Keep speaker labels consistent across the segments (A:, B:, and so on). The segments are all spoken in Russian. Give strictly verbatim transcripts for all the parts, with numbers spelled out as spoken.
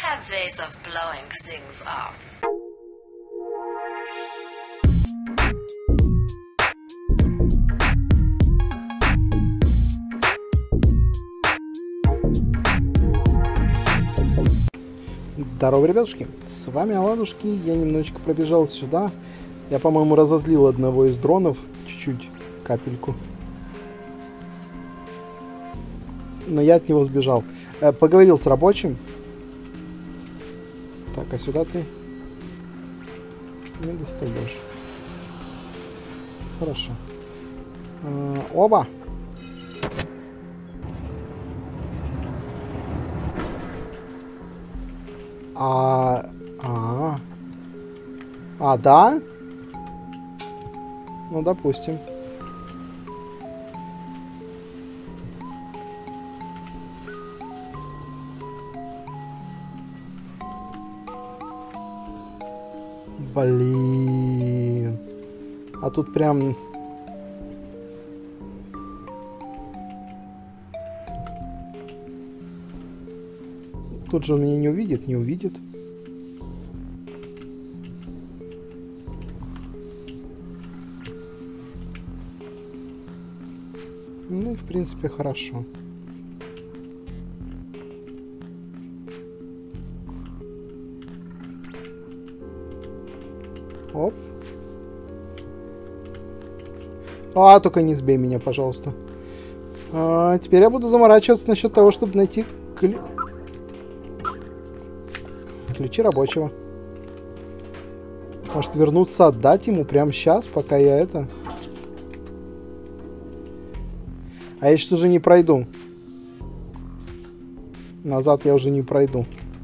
A: have ways of blowing things up.
B: Здорово, ребятушки, с вами Оладушки. Я немножечко пробежал сюда. Я, по-моему, разозлил одного из дронов. Чуть-чуть, капельку. Но я от него сбежал. Э, поговорил с рабочим. Так, а сюда ты не достаешь. Хорошо. Э, оба! А, а, а, да? Ну, допустим. Блин. А тут прям... Тут же он меня не увидит, не увидит. Ну и в принципе хорошо. Оп. А, только не сбей меня, пожалуйста. А, теперь я буду заморачиваться насчет того, чтобы найти ключ. Ключи рабочего. Может вернуться, отдать ему прямо сейчас, пока я это... А я сейчас уже не пройду. Назад я уже не пройду.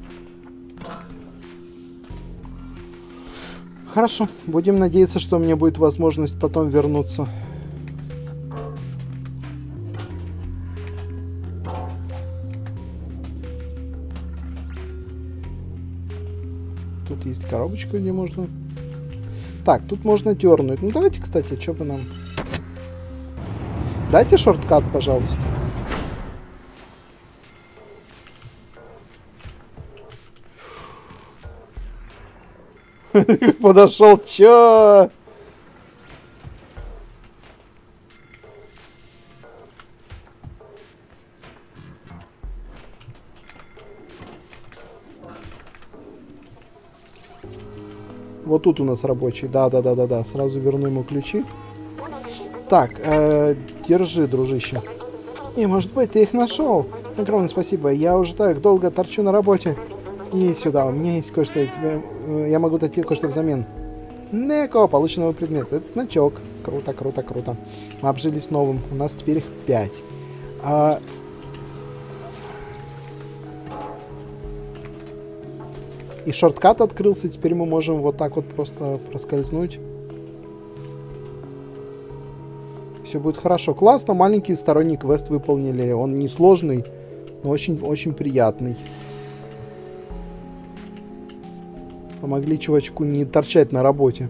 B: Хорошо. Будем надеяться, что у меня будет возможность потом вернуться. Тут есть коробочка, где можно... Так, тут можно дернуть. Ну, давайте, кстати, что бы нам... Дайте шорткат, пожалуйста. Подошел, чё? Вот тут у нас рабочий. Да, да, да, да, да. Сразу верну ему ключи. Так, э, держи, дружище. И, может быть, ты их нашел? Огромное спасибо. Я уже так долго торчу на работе. И сюда, у меня есть кое-что. Тебе, э, я могу дать тебе кое-что взамен. Неко, полученного предмета. Это значок. Круто, круто, круто. Мы обжились новым. У нас теперь их пять. А... И шорткат открылся. Теперь мы можем вот так вот просто проскользнуть. Все будет хорошо. Классно, маленький сторонний квест выполнили. Он несложный, но очень-очень приятный. Помогли чувачку не торчать на работе.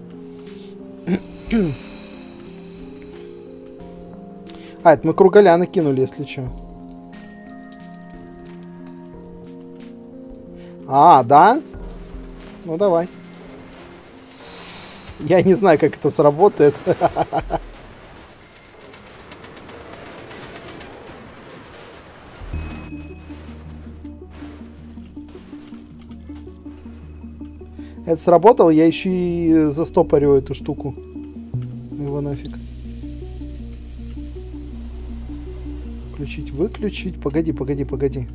B: А, это мы круголя накинули, если что. А, да? Ну, давай. Я не знаю, как это сработает. Это сработало, я еще и застопорю эту штуку. Его нафиг. Включить, выключить. Погоди, погоди, погоди.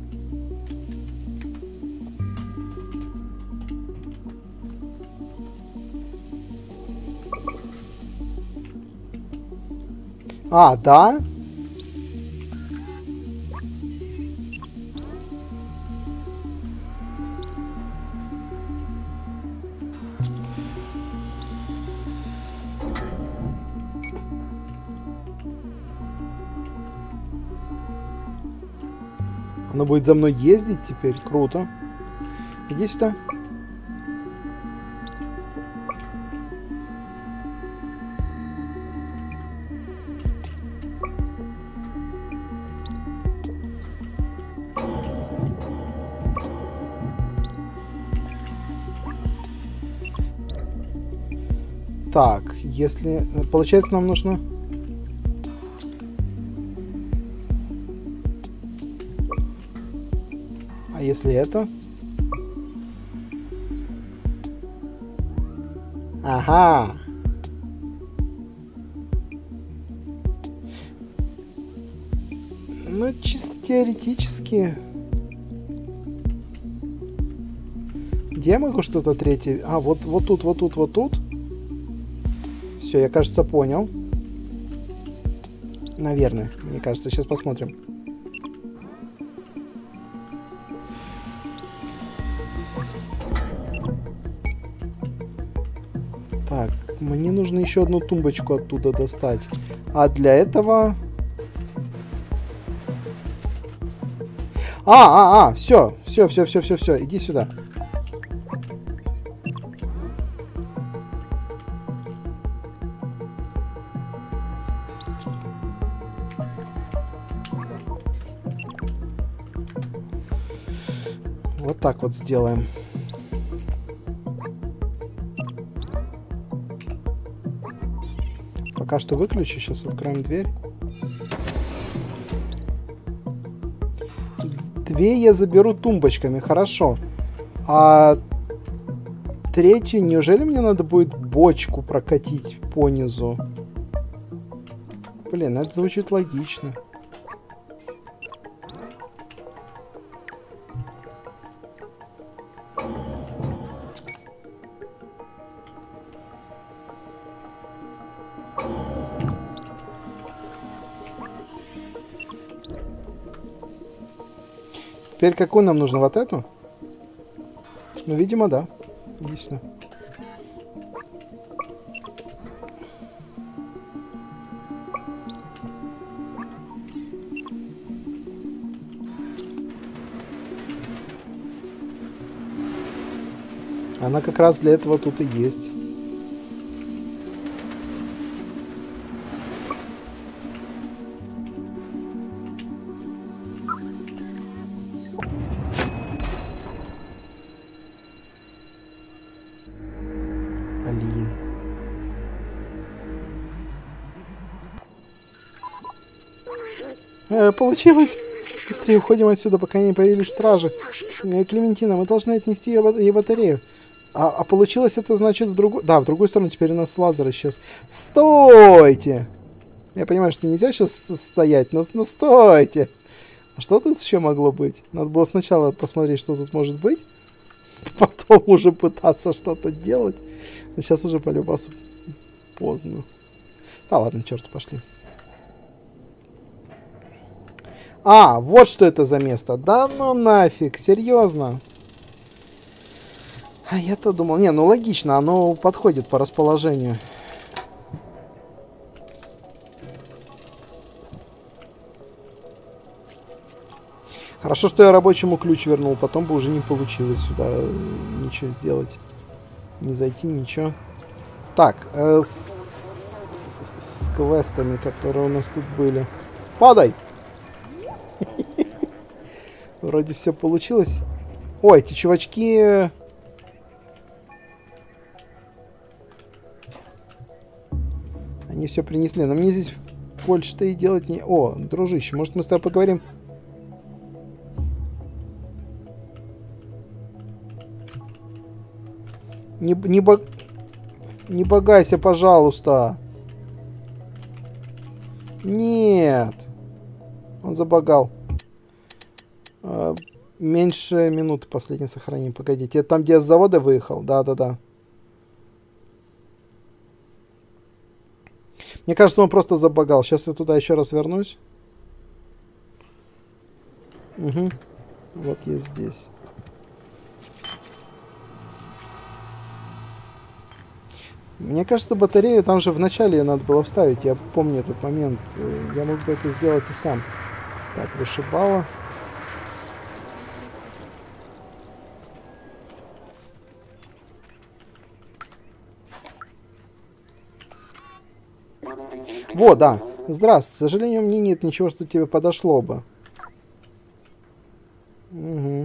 B: А, да? Оно будет за мной ездить теперь. Круто. Иди сюда. Так, если... Получается, нам нужно... А если это? Ага. Ну, чисто теоретически. Где я могу что-то третье? А, вот, вот тут, вот тут, вот тут. Все, я, кажется, понял. Наверное, мне кажется. Сейчас посмотрим. Так, мне нужно еще одну тумбочку оттуда достать. А для этого... А, а, а, все, все, все, все, все, все, иди сюда. Вот так вот сделаем. Пока что выключу, сейчас откроем дверь. Две я заберу тумбочками, хорошо. А третью, неужели мне надо будет бочку прокатить по низу? Блин, это звучит логично. Теперь какую нам нужно? Вот эту? Ну, видимо, да. Иди сюда. Она как раз для этого тут и есть. Блин. Э, получилось! Быстрее уходим отсюда, пока не появились стражи. Э, Клементина, мы должны отнести ей бат- ей батарею. А, а получилось это, значит, в другую... Да, в другую сторону теперь у нас лазер исчез. Стойте! Я понимаю, что нельзя сейчас стоять, но, но стойте! А что тут еще могло быть? Надо было сначала посмотреть, что тут может быть. Потом уже пытаться что-то делать. Но сейчас уже по любасу поздно. Да ладно, черт, пошли. А, вот что это за место. Да ну нафиг, серьезно. А я-то думал... Не, ну логично, оно подходит по расположению. Хорошо, что я рабочему ключ вернул. Потом бы уже не получилось сюда ничего сделать. Не зайти, ничего. Так, э, с, с, с, с квестами, которые у нас тут были. Падай! Вроде все получилось. Ой, эти чувачки... Они все принесли. Но мне здесь больше-то и делать не... О, дружище, может мы с тобой поговорим? Не, не, бог... не богайся, пожалуйста. Нет. Он забагал. А, меньше минуты последнее сохранение. Погодите, это там, где я с завода выехал? Да-да-да. Мне кажется, он просто забагал. Сейчас я туда еще раз вернусь. Угу. Вот я здесь. Мне кажется, батарею там же в начале ее надо было вставить. Я помню этот момент. Я мог бы это сделать и сам. Так, вышибало. Во, да. Здравствуй. К сожалению, мне нет ничего, что тебе подошло бы. Угу.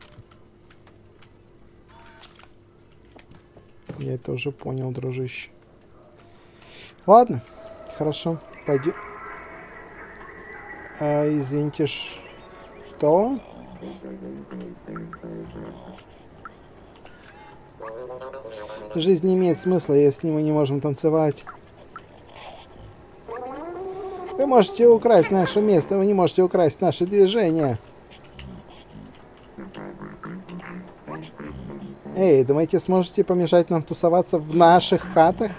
B: Я это уже понял, дружище. Ладно, хорошо, пойдем. А, извините, что? Жизнь не имеет смысла, если мы не можем танцевать. Вы можете украсть наше место, вы не можете украсть наше движение. Эй, думаете, сможете помешать нам тусоваться в наших хатах?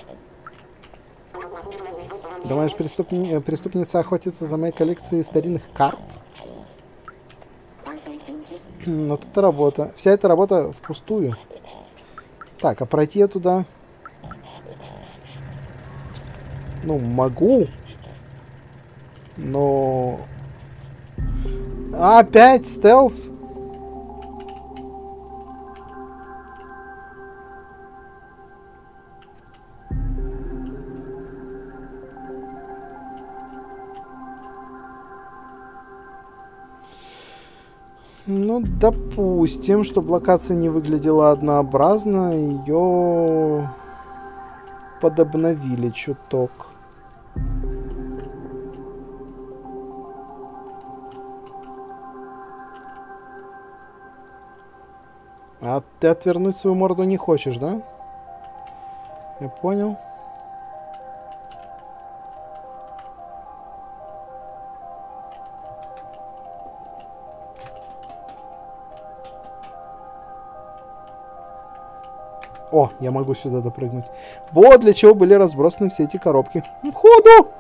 B: Думаешь, преступни... преступница охотится за моей коллекцией старинных карт? Вот это работа. Вся эта работа впустую. Так, а пройти я туда... Ну, могу. Но... А, опять стелс? Ну, допустим, чтобы локация не выглядела однообразно, ее подобновили чуток. А ты отвернуть свою морду не хочешь, да? Я понял. О, я могу сюда допрыгнуть. Вот для чего были разбросаны все эти коробки. Входу!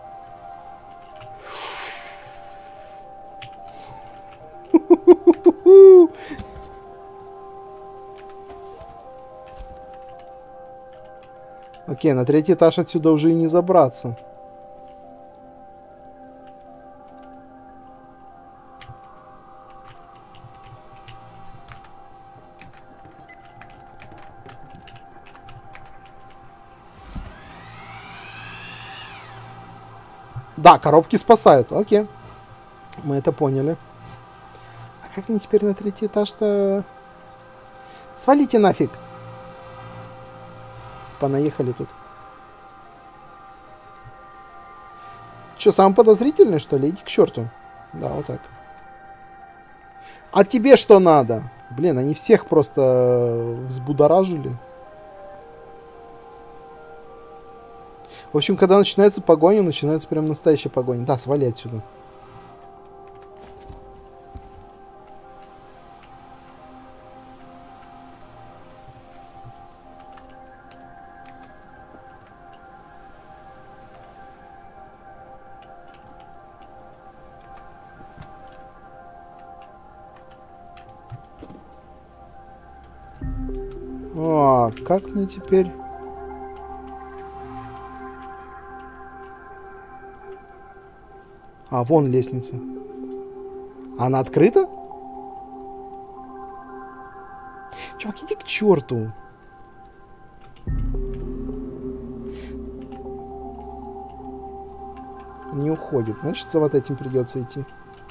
B: Окей, на третий этаж отсюда уже и не забраться. Да, коробки спасают. Окей. Мы это поняли. А как мне теперь на третий этаж-то... Свалите нафиг. Понаехали тут. Че, самый подозрительный, что ли? Иди к черту. Да, вот так. А тебе что надо? Блин, они всех просто взбудоражили. В общем, когда начинается погоня, начинается прям настоящая погоня. Да, свали отсюда. А, как мне теперь... А, вон лестница. Она открыта? Чувак, иди к черту. Не уходит. Значит, за вот этим придется идти.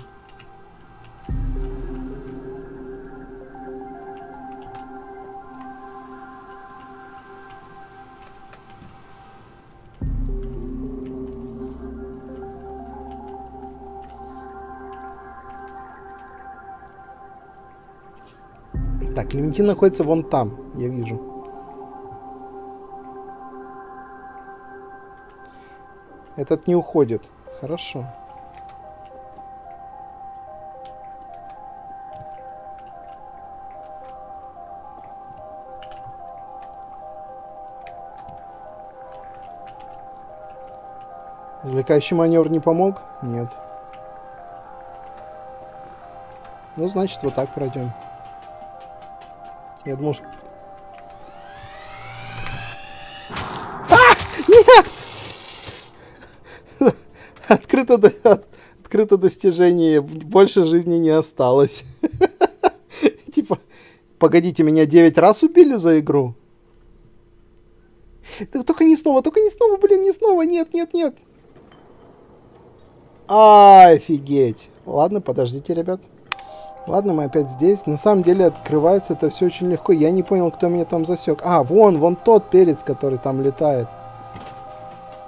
B: Так, Клементин находится вон там, я вижу. Этот не уходит. Хорошо. Извлекающий маневр не помог? Нет. Ну, значит, вот так пройдем. Я думал, что... А! Нет! Открыто, до... От... Открыто достижение. Больше жизни не осталось. Типа, погодите, меня девять раз убили за игру? Только не снова, только не снова, блин, не снова. Нет, нет, нет. Офигеть. Ладно, подождите, ребят. Ладно, мы опять здесь. На самом деле открывается это все очень легко. Я не понял, кто меня там засек. А, вон, вон тот перец, который там летает.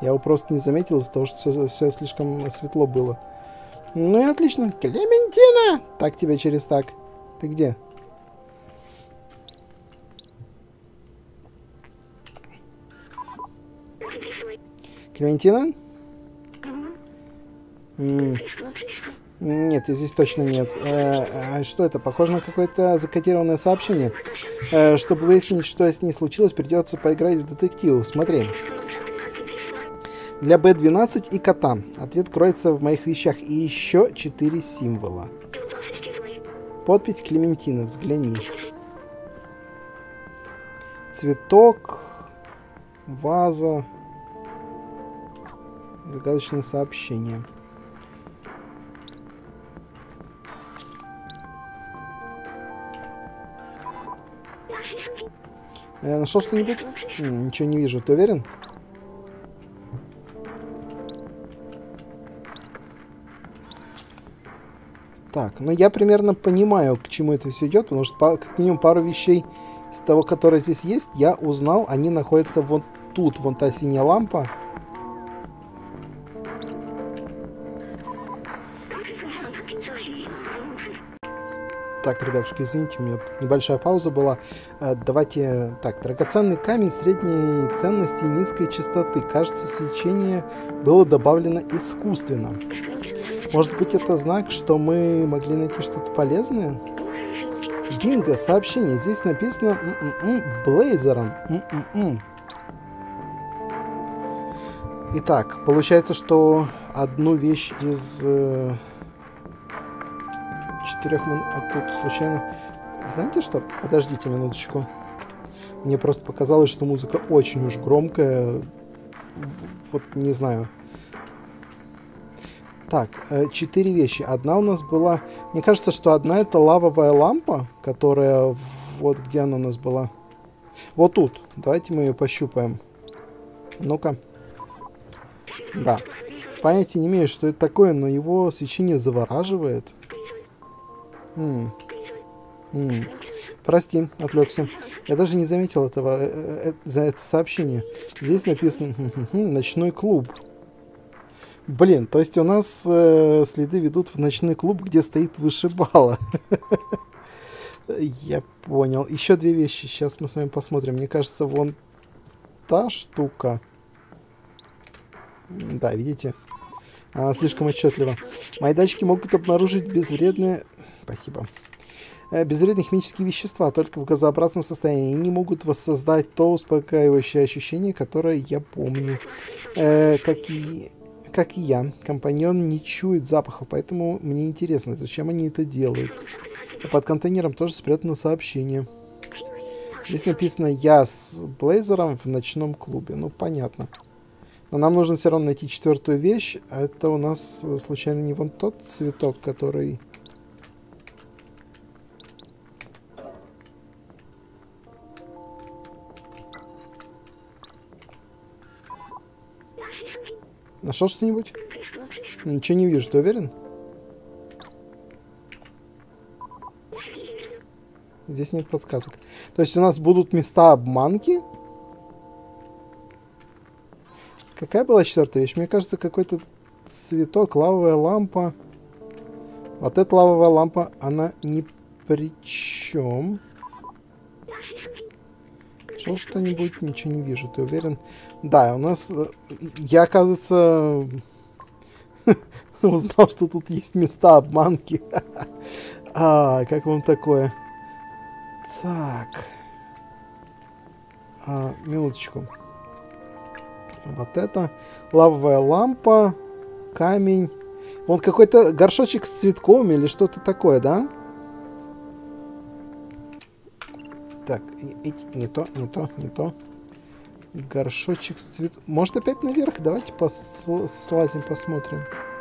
B: Я его просто не заметил из-за того, что все, все слишком светло было. Ну и отлично. Клементина! Так тебя через так. Ты где? Клементина? М-м. Нет, здесь точно нет. Э, э, что это? Похоже на какое-то закодированное сообщение. Э, чтобы выяснить, что с ней случилось, придется поиграть в детектив. Смотри. Для бэ двенадцать и кота. Ответ кроется в моих вещах. И еще четыре символа. Подпись Клементины. Взгляни. Цветок. Ваза. Загадочное сообщение. Я нашел что-нибудь? М, ничего не вижу. Ты уверен? Так, ну я примерно понимаю, к чему это все идет, потому что по, как минимум пару вещей из того, которые здесь есть, я узнал. Они находятся вот тут. Вон та синяя лампа. Так, ребятушки, извините, у меня небольшая пауза была. Э, давайте... Так, драгоценный камень средней ценности и низкой частоты. Кажется, свечение было добавлено искусственно. Может быть, это знак, что мы могли найти что-то полезное? Бинго, сообщение. Здесь написано м-м-м, Блейзером. М-м-м. Итак, получается, что одну вещь из... Э четырех мин... А тут случайно... Знаете что? Подождите минуточку. Мне просто показалось, что музыка очень уж громкая. Вот не знаю. Так, четыре вещи. Одна у нас была... Мне кажется, что одна это лавовая лампа, которая... Вот где она у нас была. Вот тут. Давайте мы ее пощупаем. Ну-ка. Да. Понятия не имею, что это такое, но его свечение завораживает. М -м. Прости, отвлекся. Я даже не заметил этого э -э -э за это сообщение. Здесь написано «Ночной клуб». Блин, то есть у нас э, следы ведут в ночной клуб, где стоит вышибала. Я понял. Еще две вещи. Сейчас мы с вами посмотрим. Мне кажется, вон та штука. Да, видите? Она слишком отчетлива. Мои датчики могут обнаружить безвредные... Спасибо. Безвредные химические вещества, только в газообразном состоянии. Они не могут воссоздать то успокаивающее ощущение, которое я помню. Э, как, и, как и я. Компаньон не чует запахов, поэтому мне интересно, зачем они это делают. Под контейнером тоже спрятано сообщение. Здесь написано «Я с Блейзером в ночном клубе». Ну, понятно. Но нам нужно все равно найти четвертую вещь. А это у нас случайно не вон тот цветок, который... Нашел что-нибудь? Ничего не вижу, ты уверен? Здесь нет подсказок. То есть у нас будут места обманки? Какая была четвертая вещь? Мне кажется, какой-то цветок, лавовая лампа. Вот эта лавовая лампа, она ни при чем. Нашел что-нибудь? Ничего не вижу, ты уверен? Да, у нас... Я, оказывается, узнал, что тут есть места обманки. А, как вам такое? Так. А, минуточку. Вот это. Лавовая лампа. Камень. Вот какой-то горшочек с цветком или что-то такое, да? Так, не то, не то, не то. Горшочек с цветом. Может опять наверх? Давайте слазим, посмотрим.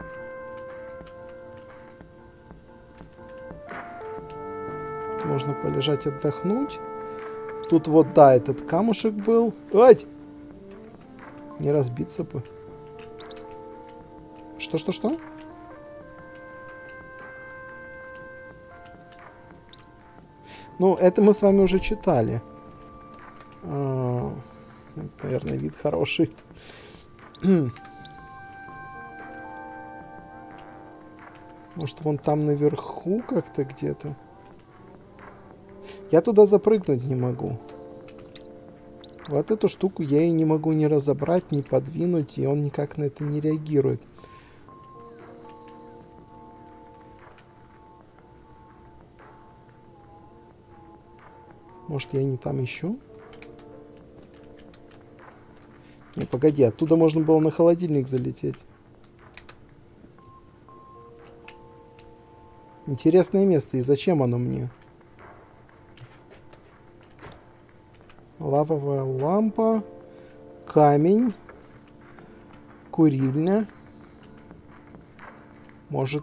B: Можно полежать, отдохнуть. Тут вот, да, этот камушек был. Ай! Не разбиться бы. Что, что, что? Ну, это мы с вами уже читали. А, это, наверное, вид хороший. Может, вон там наверху как-то где-то? Я туда запрыгнуть не могу. Вот эту штуку я и не могу ни разобрать, ни подвинуть, и он никак на это не реагирует. Может, я не там ищу? Не, погоди, оттуда можно было на холодильник залететь. Интересное место, и зачем оно мне? Лавовая лампа, камень, курильня. Может...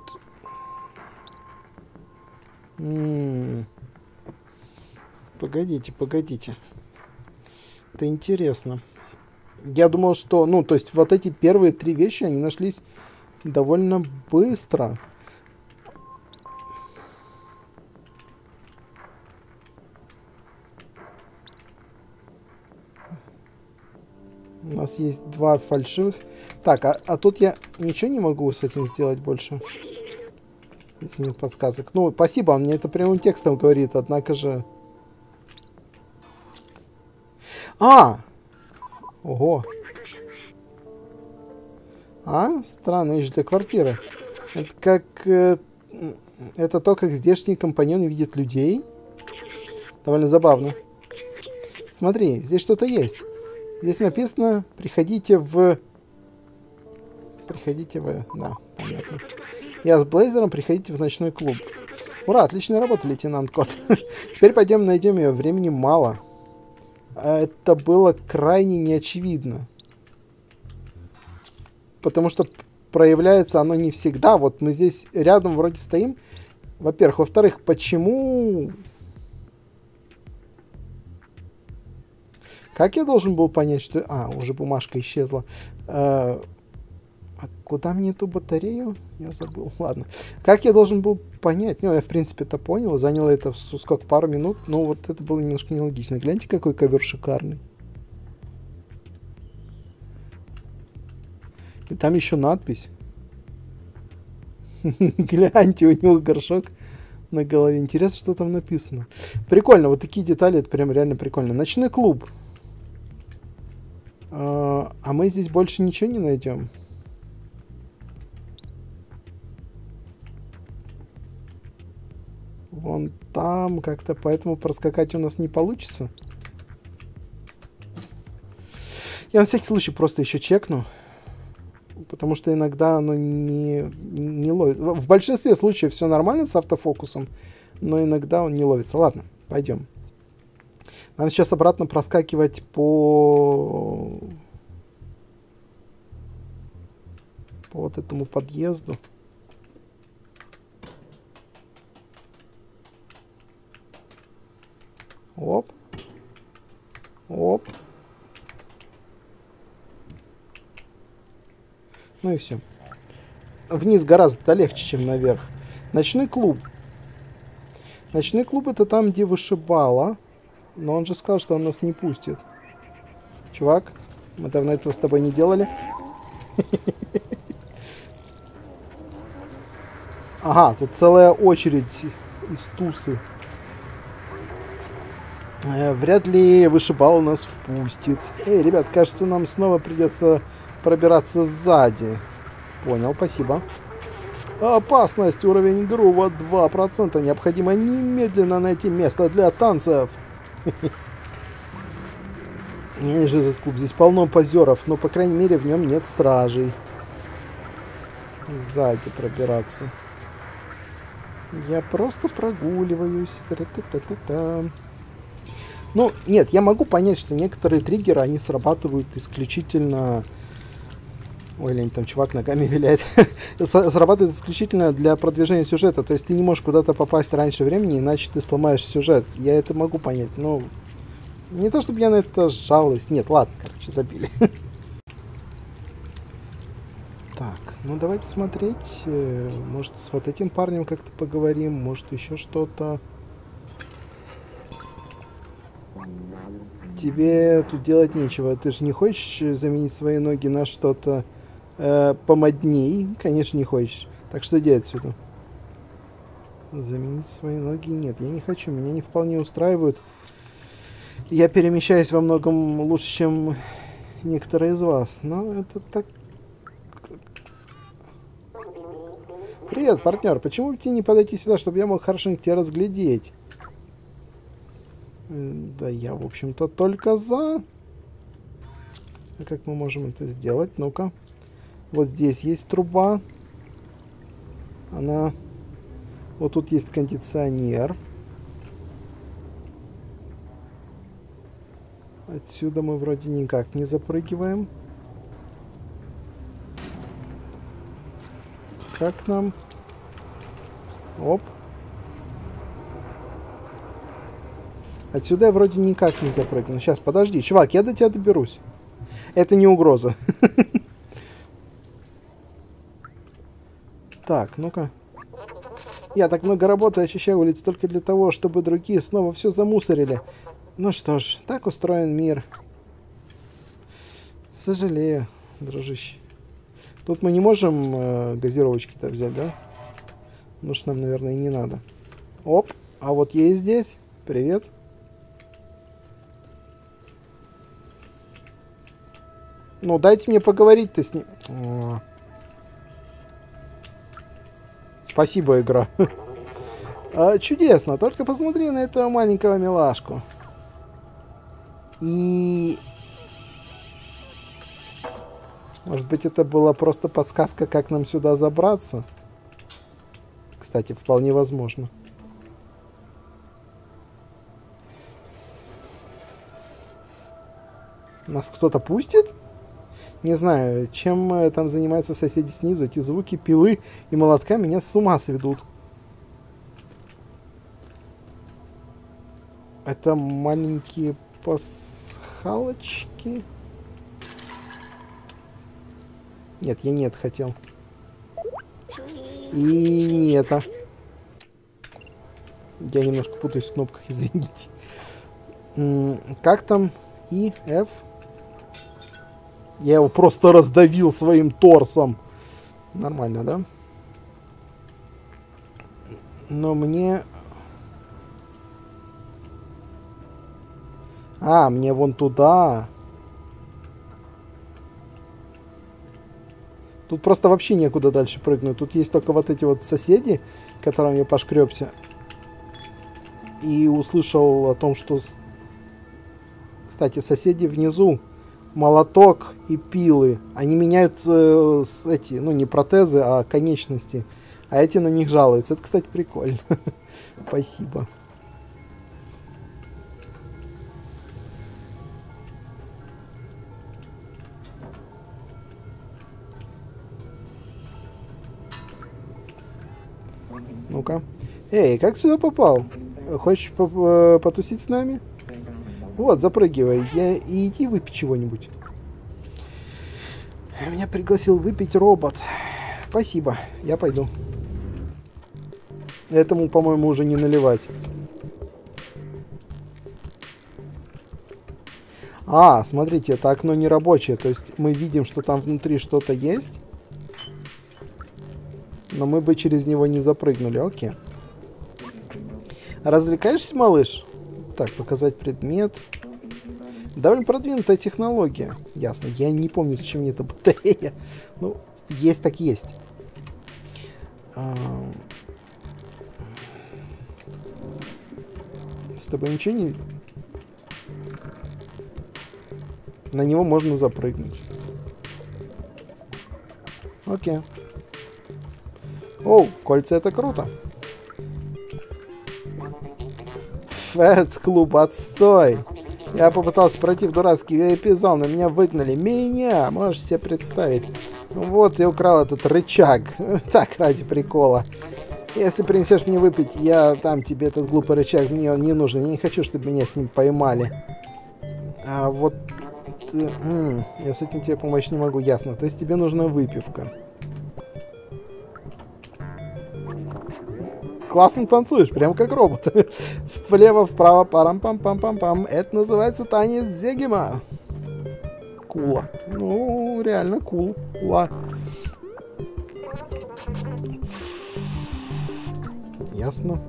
B: М-м-м. Погодите, погодите. Это интересно. Я думал, что... Ну, то есть, вот эти первые три вещи, они нашлись довольно быстро. У нас есть два фальшивых. Так, а, а тут я ничего не могу с этим сделать больше? Здесь нет подсказок. Ну, спасибо, он мне это прямым текстом говорит, однако же... А! Ого! А? Странная вещь для квартиры. Это как... Э, это то, как здешние компаньоны видят людей. Довольно забавно. Смотри, здесь что-то есть. Здесь написано, приходите в... Приходите в... Да, понятно. Я с Блейзером, приходите в ночной клуб. Ура, отличная работа, лейтенант Кот. Теперь пойдем найдем ее, времени мало. Это было крайне неочевидно. Потому что проявляется оно не всегда. Вот мы здесь рядом вроде стоим. Во-первых. Во-вторых, почему... Как я должен был понять, что... А, уже бумажка исчезла. А, а куда мне эту батарею? Я забыл. Ладно. Как я должен был понять? Ну, я, в принципе, это понял. Заняло это сколько? Пару минут. Но вот это было немножко нелогично. Гляньте, какой ковер шикарный. И там еще надпись. Гляньте, у него горшок на голове. Интересно, что там написано. Прикольно. Вот такие детали, это прям реально прикольно. Ночной клуб. А, а мы здесь больше ничего не найдем. Вон там как-то, поэтому проскакать у нас не получится. Я на всякий случай просто еще чекну. Потому что иногда оно не, не ловит. В большинстве случаев все нормально с автофокусом, но иногда он не ловится. Ладно, пойдем. Нам сейчас обратно проскакивать по... по вот этому подъезду. Оп. Оп. Ну и все. Вниз гораздо легче, чем наверх. Ночной клуб. Ночной клуб — это там, где вышибала. Но он же сказал, что он нас не пустит. Чувак, мы давно этого с тобой не делали. Ага, тут целая очередь из тусы. Вряд ли вышибал нас впустит. Эй, ребят, кажется, нам снова придется пробираться сзади. Понял, спасибо. Опасность, уровень грува два процента. Необходимо немедленно найти место для танцев. Не же этот клуб. Здесь полно позеров, но, по крайней мере, в нем нет стражей. Сзади пробираться. Я просто прогуливаюсь. Та-та-та-та-та. Ну, нет, я могу понять, что некоторые триггеры, они срабатывают исключительно... Ой, лень, там чувак ногами виляет. Срабатывает исключительно для продвижения сюжета. То есть ты не можешь куда-то попасть раньше времени, иначе ты сломаешь сюжет. Я это могу понять, но... Не то, чтобы я на это жалуюсь. Нет, ладно, короче, забили. Так, ну давайте смотреть. Может, с вот этим парнем как-то поговорим. Может, еще что-то. тебе тут делать нечего. Ты же не хочешь заменить свои ноги на что-то э, помодней? Конечно, не хочешь. Так что иди отсюда. Заменить свои ноги? Нет, я не хочу. Меня не вполне устраивают. Я перемещаюсь во многом лучше, чем некоторые из вас. Но это так... Привет, партнер. Почему бы тебе не подойти сюда, чтобы я мог хорошенько тебя разглядеть? Да я, в общем-то, только за. А как мы можем это сделать? Ну-ка. Вот здесь есть труба. Она... Вот тут есть кондиционер. Отсюда мы вроде никак не запрыгиваем. Как нам? Оп. Отсюда я вроде никак не запрыгну. Сейчас, подожди. Чувак, я до тебя доберусь. Это не угроза. Так, ну-ка. Я так много работаю, очищаю улицы только для того, чтобы другие снова все замусорили. Ну что ж, так устроен мир. Сожалею, дружище. Тут мы не можем э, газировочки-то взять, да? Ну что нам, наверное, и не надо. Оп, а вот есть здесь. Привет. Ну, дайте мне поговорить-то с ним. О. Спасибо, игра. а, чудесно. Только посмотри на этого маленького милашку. И... Может быть, это была просто подсказка, как нам сюда забраться? Кстати, вполне возможно. Нас кто-то пустит? Не знаю, чем там занимаются соседи снизу. Эти звуки пилы и молотка меня с ума сведут. Это маленькие пасхалочки. Нет, я нет хотел. И не это. Я немножко путаюсь в кнопках, извините. Как там? И, F. Я его просто раздавил своим торсом. Нормально, да? Но мне... А, мне вон туда. Тут просто вообще некуда дальше прыгнуть. Тут есть только вот эти вот соседи, к которым я пошкребся. И услышал о том, что... Кстати, соседи внизу. Молоток и пилы. Они меняют э, эти, ну не протезы, а конечности. А эти на них жалуются. Это, кстати, прикольно. Спасибо. Ну-ка. Эй, как сюда попал? Хочешь потусить с нами? Вот, запрыгивай. Я... И иди выпей чего-нибудь. Меня пригласил выпить робот. Спасибо. Я пойду. Этому, по-моему, уже не наливать. А, смотрите, это окно не рабочее. То есть мы видим, что там внутри что-то есть. Но мы бы через него не запрыгнули. Окей. Развлекаешься, малыш? Так, показать предмет. Довольно продвинутая технология. Ясно. Я не помню, зачем мне эта батарея. Ну, есть так есть. А... С тобой ничего не... На него можно запрыгнуть. Окей. Оу, кольца, это круто. Фэт-клуб, отстой. Я попытался пройти в дурацкий ви ай пи-зал, но меня выгнали. Меня, можешь себе представить. Вот, я украл этот рычаг. Так, ради прикола. Если принесешь мне выпить, я дам тебе этот глупый рычаг. Мне он не нужен. Я не хочу, чтобы меня с ним поймали. А вот... М-м, я с этим тебе помочь не могу, ясно. То есть тебе нужна выпивка. классно танцуешь, прям как робот. Влево-вправо, парам-пам-пам-пам-пам. Это называется танец Зегема. Кула. Ну, реально кул. Кула. Ясно.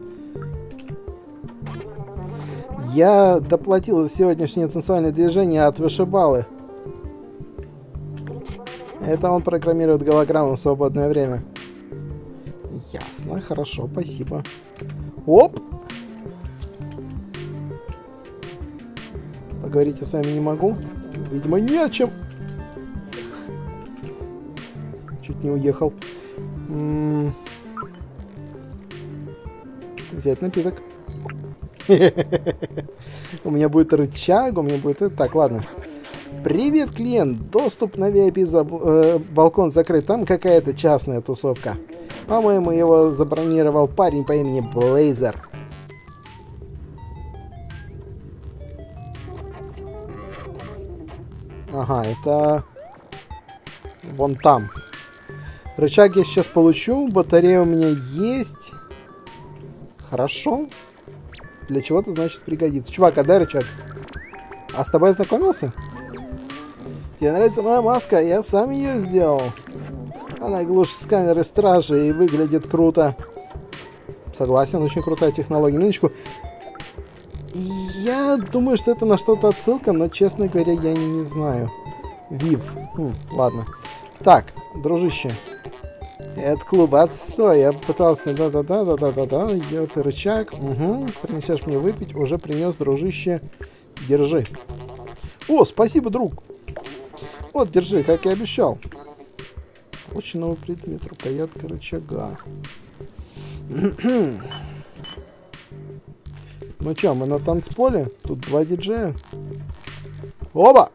B: Я доплатил за сегодняшнее танцевальное движение от вышибалы. Это он программирует голограмму в свободное время. Ясно, хорошо, спасибо. Оп! Поговорить я с вами не могу. Видимо, не о чем. Чуть не уехал. М-м- Взять напиток. У меня будет рычаг, у меня будет... Так, ладно. Привет, клиент. Доступ на ви ай пи заб... э, балкон закрыт. Там какая-то частная тусовка. По-моему, его забронировал парень по имени Блейзер. Ага, это... Вон там. Рычаг я сейчас получу. Батарея у меня есть. Хорошо. Для чего-то, значит, пригодится. Чувак, отдай рычаг. А с тобой ознакомился? Тебе нравится моя маска? Я сам ее сделал. Она глушит сканеры стражи и выглядит круто. Согласен, очень крутая технология. Минуточку. Я думаю, что это на что-то отсылка, но, честно говоря, я не знаю. Вив. Хм, ладно. Так, дружище. Это клуб отстой. Я пытался... Да-да-да-да-да-да-да. Идет рычаг. Угу. Принесешь мне выпить. Уже принес, дружище. Держи. О, спасибо, друг. Вот, держи, как и обещал. Очень новый предмет. Рукоятка рычага. Ну что, мы на танцполе? Тут два диджея. Оба!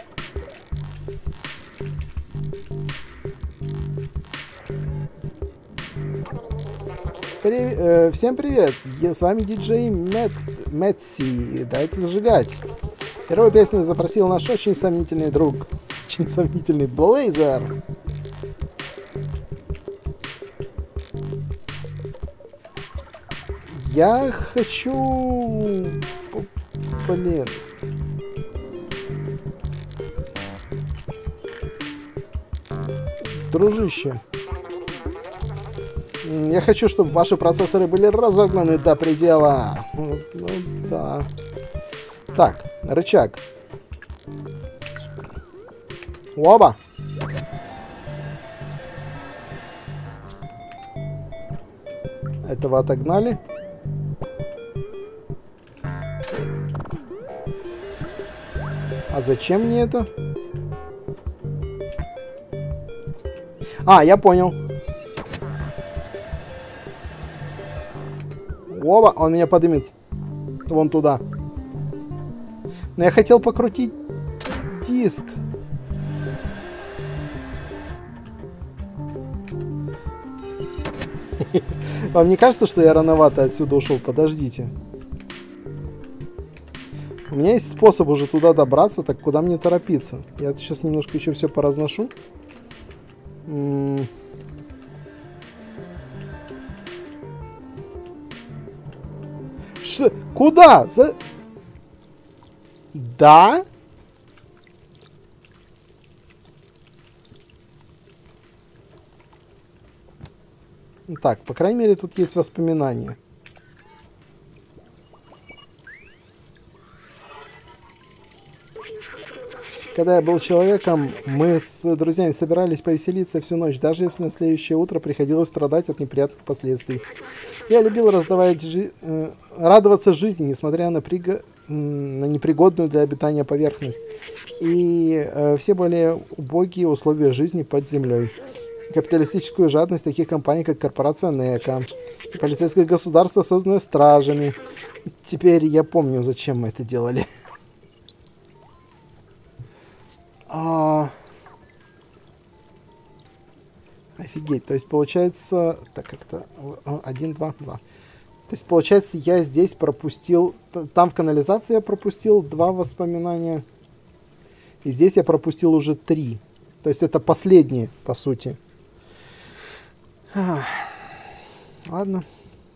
B: Привет, э, всем привет! Я, с вами диджей Мэтт, Мэтси. Дайте зажигать. Первую песню запросил наш очень сомнительный друг. Очень сомнительный Блейзер. Я хочу... Блин. Дружище. Я хочу, чтобы ваши процессоры были разогнаны до предела. Ну, да. Так, рычаг. Оба. Этого отогнали. А зачем мне это? А, я понял. Оба, он меня поднимет вон туда. Но я хотел покрутить диск. Вам не кажется, что я рановато отсюда ушел? Подождите. У меня есть способ уже туда добраться, так куда мне торопиться? Я сейчас немножко еще все поразношу. М-м- Что? Куда? За... Да? Так, по крайней мере, тут есть воспоминания. Когда я был человеком, мы с друзьями собирались повеселиться всю ночь, даже если на следующее утро приходилось страдать от неприятных последствий. Я любил раздавать жи э, радоваться жизни, несмотря на, приго на непригодную для обитания поверхность и э, все более убогие условия жизни под землей. И капиталистическую жадность таких компаний, как корпорация Нека, и полицейское государство, созданное стражами. Теперь я помню, зачем мы это делали. А... Офигеть, то есть получается... Так, как-то... Один, два, два. То есть получается, я здесь пропустил... Там в канализации я пропустил два воспоминания. И здесь я пропустил уже три. То есть это последние, по сути. Ладно.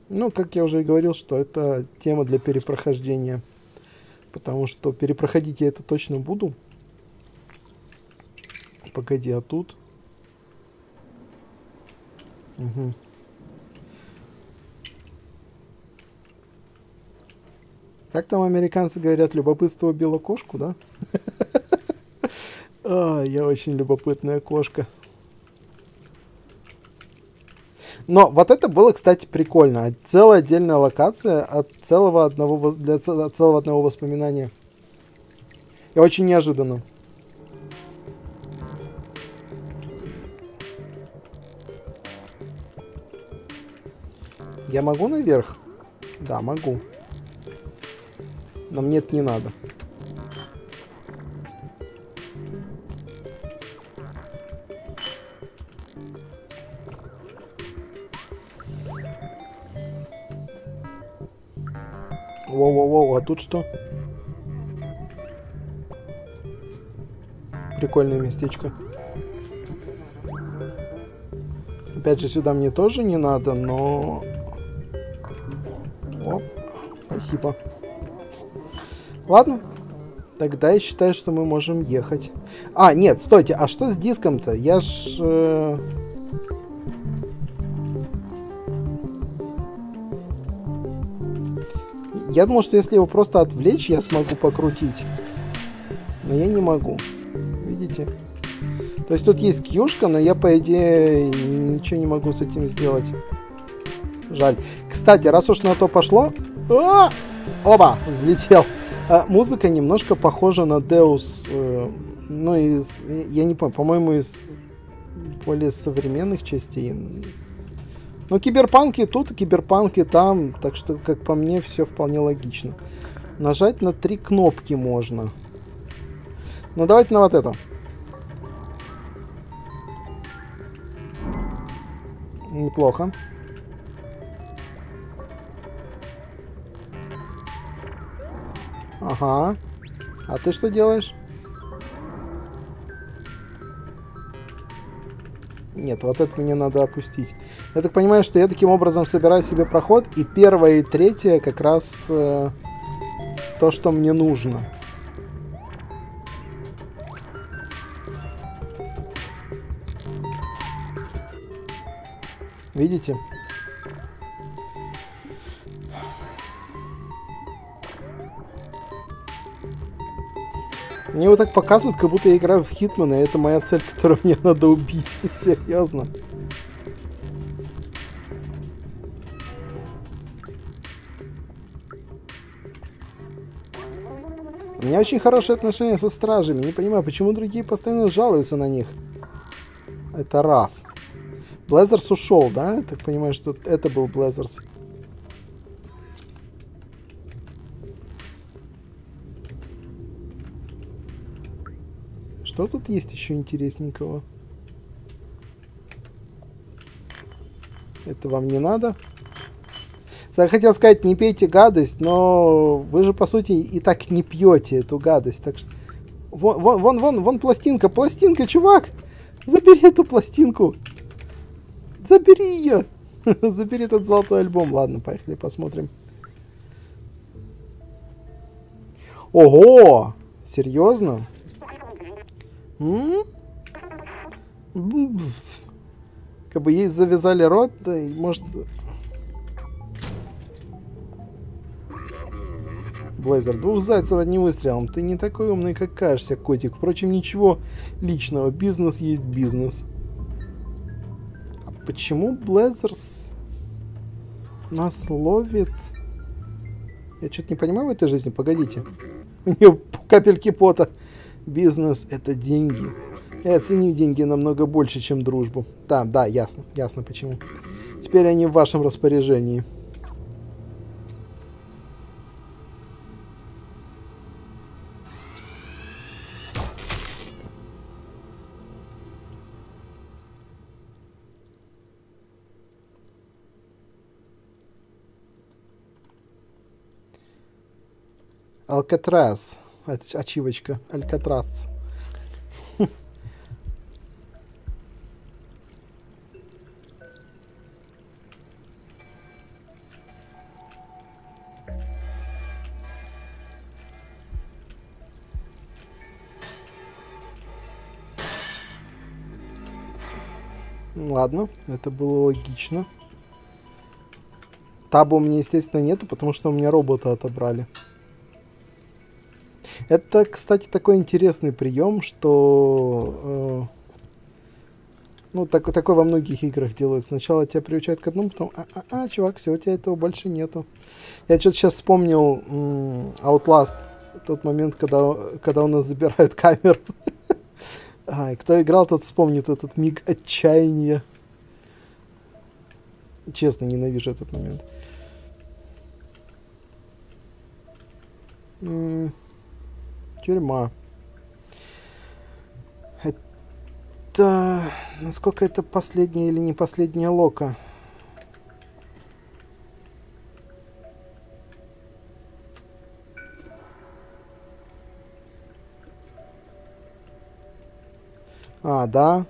B: Ну, как я уже и говорил, что это тема для перепрохождения. Потому что перепроходить я это точно буду. Погоди, а тут? Угу. Как там американцы говорят, любопытство убило кошку, да? А, я очень любопытная кошка. Но вот это было, кстати, прикольно. Целая отдельная локация от целого одного, для целого одного воспоминания. И очень неожиданно. Я могу наверх? Да, могу. Но мне это не надо. Воу-воу-воу, а тут что? Прикольное местечко. Опять же, сюда мне тоже не надо, но... Оп, спасибо. Ладно. Тогда я считаю, что мы можем ехать. А, нет, стойте, а что с диском-то? Я ж... Э... Я думал, что если его просто отвлечь, я смогу покрутить. Но я не могу. Видите? То есть тут есть кьюшка, но я, по идее, ничего не могу с этим сделать. Жаль. Кстати, раз уж на то пошло... А! Оба! Взлетел. А, музыка немножко похожа на Deus. Э, ну, из... Я не помню, по-моему, из более современных частей. Ну, киберпанки тут, киберпанки там. Так что, как по мне, все вполне логично. Нажать на три кнопки можно. Ну, давайте на вот эту. Неплохо. Ага. А ты что делаешь? Нет, вот это мне надо опустить. Я так понимаю, что я таким образом собираю себе проход. И первое, и третье как раз э, то, что мне нужно. Видите? Мне вот так показывают, как будто я играю в Хитмана, и это моя цель, которую мне надо убить. Серьезно. У меня очень хорошие отношения со стражами. Не понимаю, почему другие постоянно жалуются на них. Это Раф. Блезерс ушел, да? Я так понимаю, что это был Блезерс. Что тут есть еще интересненького? Это вам не надо? Я хотел сказать, не пейте гадость, но вы же, по сути, и так не пьете эту гадость. Так что... Вон, вон, вон, вон, вон пластинка, пластинка, чувак! Забери эту пластинку! Забери ее! Забери этот золотой альбом. Ладно, поехали посмотрим. Ого! Серьезно? М? Как бы ей завязали рот, да, и может... Блейзер, двух зайцев одним выстрелом. Ты не такой умный, как кажешься, котик. Впрочем, ничего личного. Бизнес есть бизнес. А почему Блейзерс нас ловит? Я что-то не понимаю в этой жизни. Погодите. У нее капельки пота. Бизнес — это деньги. Я ценю деньги намного больше, чем дружбу. Да, да, ясно. Ясно почему. Теперь они в вашем распоряжении. Алькатрас. Ачивочка. Алькатрас. Ладно, это было логично. Таба у меня, естественно, нету, потому что у меня робота отобрали. Это, кстати, такой интересный прием, что... Э, ну, так, такой во многих играх делают. Сначала тебя приучают к одному, потом... А-а-а, чувак, все, у тебя этого больше нету. Я что-то сейчас вспомнил м- Outlast. Тот момент, когда, когда у нас забирают камеру. Ай, кто играл, тот вспомнит этот миг отчаяния. Честно, ненавижу этот момент. М- Тюрьма. Это... Насколько это последняя или не последняя лока? А, да.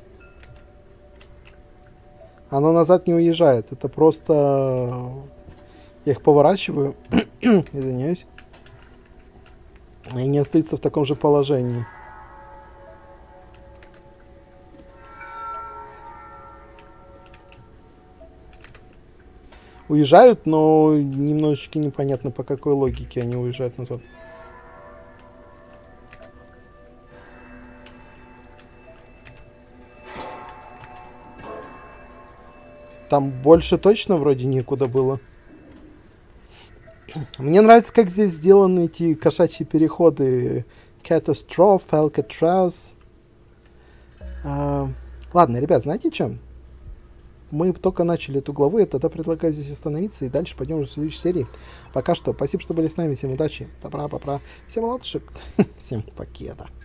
B: Оно назад не уезжает. Это просто... Я их поворачиваю. Извиняюсь. И не остаются в таком же положении. Уезжают, но немножечко непонятно, по какой логике они уезжают назад. Там больше точно вроде некуда было. Мне нравится, как здесь сделаны эти кошачьи переходы. Catastrophe, Alcatraz. А, ладно, ребят, знаете что? Мы только начали эту главу, я тогда предлагаю здесь остановиться и дальше пойдем в следующей серии. Пока что, спасибо, что были с нами, всем удачи, добра, попра, всем ладушек, всем пакета.